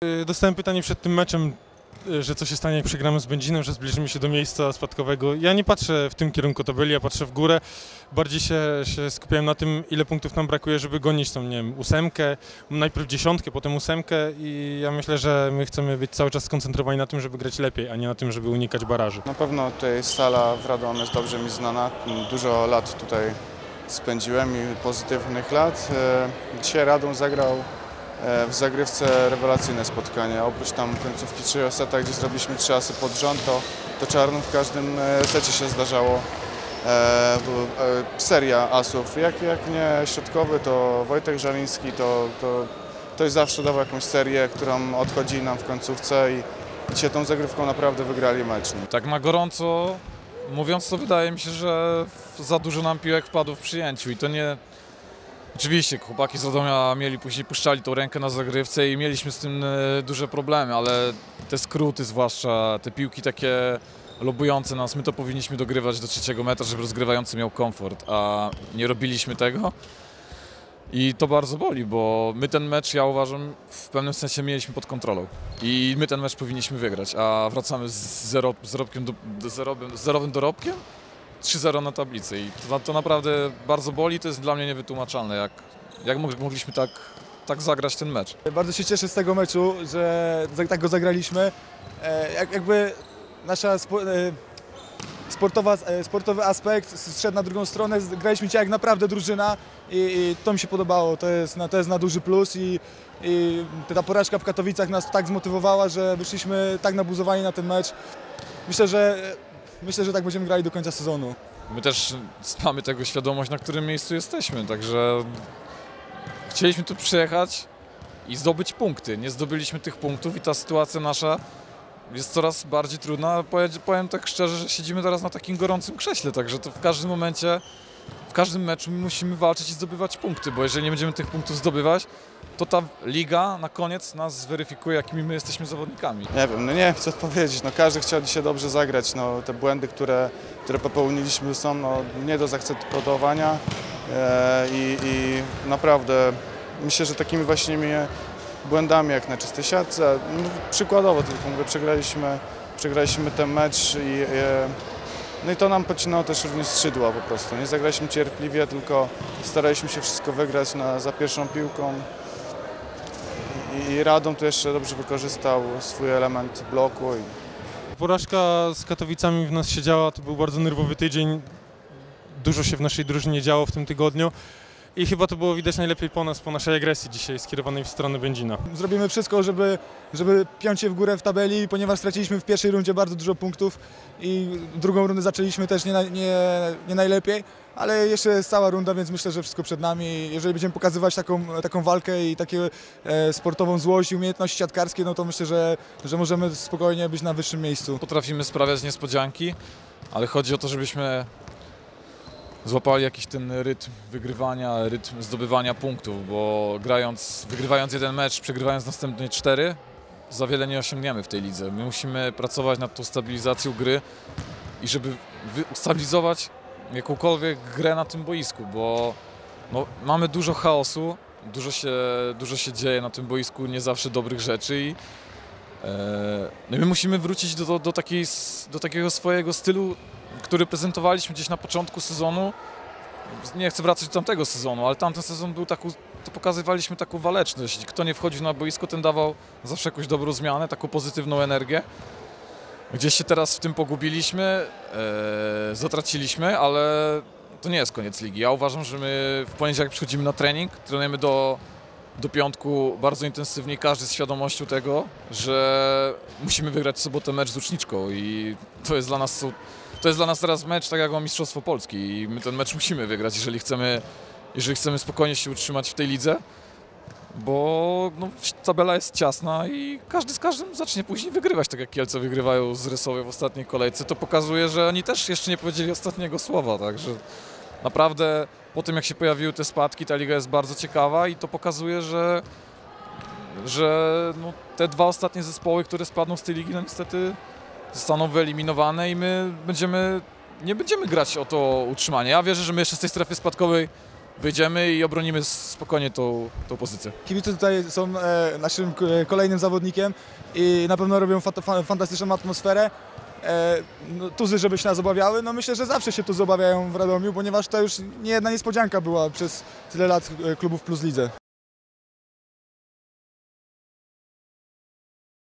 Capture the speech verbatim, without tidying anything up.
Dostałem pytanie przed tym meczem, że co się stanie, jak przegramy z Będzinem, że zbliżymy się do miejsca spadkowego. Ja nie patrzę w tym kierunku tabeli, ja patrzę w górę. Bardziej się, się skupiałem na tym, ile punktów nam brakuje, żeby gonić tą, nie wiem, ósemkę, najpierw dziesiątkę, potem ósemkę i ja myślę, że my chcemy być cały czas skoncentrowani na tym, żeby grać lepiej, a nie na tym, żeby unikać baraży. Na pewno tutaj sala w Radomiu jest dobrze mi znana. Dużo lat tutaj spędziłem i pozytywnych lat. Dzisiaj Radom zagrał w zagrywce rewelacyjne spotkanie. Oprócz tam końcówki trzeciego seta, gdzie zrobiliśmy trzy asy pod rząd, to, to Czarnów w każdym secie się zdarzało e, e, seria asów. Jak, jak nie środkowy, to Wojtek Żaliński, to, to ktoś zawsze dawał jakąś serię, którą odchodzi nam w końcówce i dzisiaj tą zagrywką naprawdę wygrali mecz. Tak na gorąco mówiąc, to wydaje mi się, że za dużo nam piłek wpadło w przyjęciu i to nie... Oczywiście chłopaki z Radomia mieli, później puszczali tą rękę na zagrywce i mieliśmy z tym duże problemy, ale te skróty zwłaszcza, te piłki takie lobujące nas, my to powinniśmy dogrywać do trzeciego metra, żeby rozgrywający miał komfort, a nie robiliśmy tego i to bardzo boli, bo my ten mecz, ja uważam, w pewnym sensie mieliśmy pod kontrolą i my ten mecz powinniśmy wygrać, a wracamy z, zero, z, dorobkiem do, do zerowym, z zerowym dorobkiem, trzy zero na tablicy i to, to naprawdę bardzo boli, to jest dla mnie niewytłumaczalne, jak, jak mogliśmy tak, tak zagrać ten mecz. Bardzo się cieszę z tego meczu, że tak go zagraliśmy. Jak, jakby nasza spo, sportowa, sportowy aspekt szedł na drugą stronę, graliśmy dzisiaj jak naprawdę drużyna i, i to mi się podobało, to jest na, to jest na duży plus i, i ta porażka w Katowicach nas tak zmotywowała, że wyszliśmy tak nabuzowani na ten mecz. Myślę, że Myślę, że tak będziemy grali do końca sezonu. My też mamy tego świadomość, na którym miejscu jesteśmy, także chcieliśmy tu przyjechać i zdobyć punkty. Nie zdobyliśmy tych punktów i ta sytuacja nasza jest coraz bardziej trudna. Powiem tak szczerze, że siedzimy teraz na takim gorącym krześle, także to w każdym momencie, w każdym meczu musimy walczyć i zdobywać punkty, bo jeżeli nie będziemy tych punktów zdobywać, to ta liga na koniec nas zweryfikuje, jakimi my jesteśmy zawodnikami. Nie wiem, no nie wiem co odpowiedzieć, no każdy chciał dzisiaj dobrze zagrać, no te błędy, które, które popełniliśmy są no, nie do zaakceptowania e, i, i naprawdę myślę, że takimi właśnie błędami jak na czystej siatce, no, przykładowo tylko mówię, przegraliśmy, przegraliśmy ten mecz i e, no i to nam pocinało też również skrzydła po prostu, nie zagraliśmy cierpliwie, tylko staraliśmy się wszystko wygrać na, za pierwszą piłką. I Radom tu jeszcze dobrze wykorzystał swój element bloku. Porażka z Katowicami w nas się działa, to był bardzo nerwowy tydzień. Dużo się w naszej drużynie działo w tym tygodniu i chyba to było widać najlepiej po nas, po naszej agresji dzisiaj skierowanej w stronę Będzina. Zrobimy wszystko, żeby, żeby piąć się w górę w tabeli, ponieważ straciliśmy w pierwszej rundzie bardzo dużo punktów i drugą rundę zaczęliśmy też nie, nie, nie najlepiej, ale jeszcze jest cała runda, więc myślę, że wszystko przed nami. Jeżeli będziemy pokazywać taką, taką walkę i taką e, sportową złość i umiejętności siatkarskie, no to myślę, że, że możemy spokojnie być na wyższym miejscu. Potrafimy sprawiać niespodzianki, ale chodzi o to, żebyśmy złapali jakiś ten rytm wygrywania, rytm zdobywania punktów, bo grając, wygrywając jeden mecz, przegrywając następnie cztery, za wiele nie osiągniemy w tej lidze. My musimy pracować nad tą stabilizacją gry i żeby ustabilizować jakąkolwiek grę na tym boisku, bo no, mamy dużo chaosu, dużo się, dużo się dzieje na tym boisku, nie zawsze dobrych rzeczy i e, no my musimy wrócić do, do, do, takiej, do takiego swojego stylu, który prezentowaliśmy gdzieś na początku sezonu. Nie chcę wracać do tamtego sezonu, ale tamten sezon był taką, to pokazywaliśmy taką waleczność. Kto nie wchodził na boisko, ten dawał zawsze jakąś dobrą zmianę, taką pozytywną energię. Gdzieś się teraz w tym pogubiliśmy, e, zatraciliśmy, ale to nie jest koniec ligi. Ja uważam, że my w poniedziałek przychodzimy na trening, trenujemy do, do piątku bardzo intensywnie, każdy z świadomością tego, że musimy wygrać w sobotę mecz z Łuczniczką i to jest dla nas, to jest dla nas teraz mecz tak jak o Mistrzostwo Polski i my ten mecz musimy wygrać, jeżeli chcemy, jeżeli chcemy spokojnie się utrzymać w tej lidze. Bo no, tabela jest ciasna i każdy z każdym zacznie później wygrywać, tak jak Kielce wygrywają z Rysowie w ostatniej kolejce. To pokazuje, że oni też jeszcze nie powiedzieli ostatniego słowa, także naprawdę po tym jak się pojawiły te spadki, ta liga jest bardzo ciekawa i to pokazuje, że, że no, te dwa ostatnie zespoły, które spadną z tej ligi, no niestety zostaną wyeliminowane i my będziemy, nie będziemy grać o to utrzymanie. Ja wierzę, że my jeszcze z tej strefy spadkowej wyjdziemy i obronimy spokojnie tą, tą pozycję. Kibice tutaj są e, naszym k- kolejnym zawodnikiem i na pewno robią fata- fa- fantastyczną atmosferę. E, no, tuzy, żeby się nas obawiały, no myślę, że zawsze się tuzy obawiają w Radomiu, ponieważ to już nie jedna niespodzianka była przez tyle lat e, klubów Plus Lidze.